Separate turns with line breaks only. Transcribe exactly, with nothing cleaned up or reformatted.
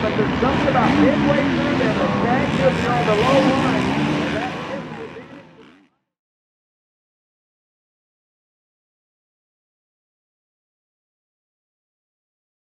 but there's something about midway through there that that just on the low line.